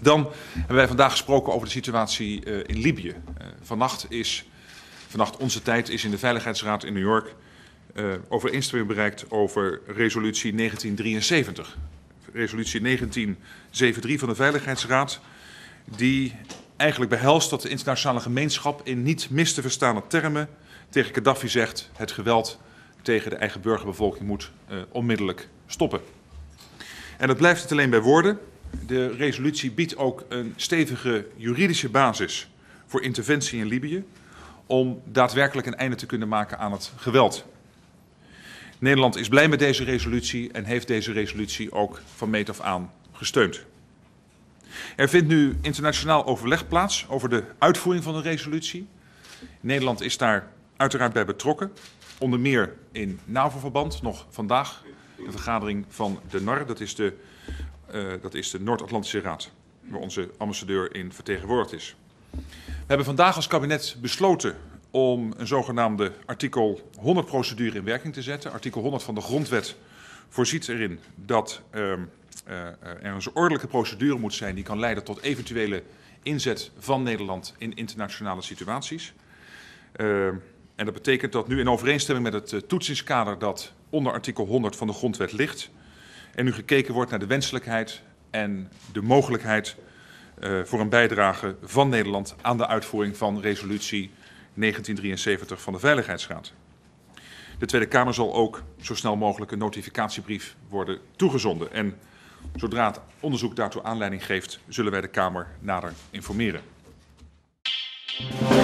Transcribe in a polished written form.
Dan hebben wij vandaag gesproken over de situatie in Libië. Vannacht onze tijd is in de Veiligheidsraad in New York overeenstemming bereikt over resolutie 1973. Resolutie 1973 van de Veiligheidsraad, die eigenlijk behelst dat de internationale gemeenschap in niet mis te verstane termen tegen Gaddafi zegt: het geweld tegen de eigen burgerbevolking moet onmiddellijk stoppen. En dat blijft niet alleen bij woorden. De resolutie biedt ook een stevige juridische basis voor interventie in Libië om daadwerkelijk een einde te kunnen maken aan het geweld. Nederland is blij met deze resolutie en heeft deze resolutie ook van meet af aan gesteund. Er vindt nu internationaal overleg plaats over de uitvoering van de resolutie. Nederland is daar uiteraard bij betrokken, onder meer in NAVO-verband. Nog vandaag de vergadering van de NAR, dat is de Noord-Atlantische Raad, waar onze ambassadeur in vertegenwoordigd is. We hebben vandaag als kabinet besloten om een zogenaamde artikel 100 procedure in werking te zetten. Artikel 100 van de Grondwet voorziet erin dat er een ordelijke procedure moet zijn die kan leiden tot eventuele inzet van Nederland in internationale situaties. En dat betekent dat nu in overeenstemming met het toetsingskader dat onder artikel 100 van de Grondwet ligt, en nu gekeken wordt naar de wenselijkheid en de mogelijkheid voor een bijdrage van Nederland aan de uitvoering van resolutie 1973 van de Veiligheidsraad. De Tweede Kamer zal ook zo snel mogelijk een notificatiebrief worden toegezonden. En zodra het onderzoek daartoe aanleiding geeft, zullen wij de Kamer nader informeren.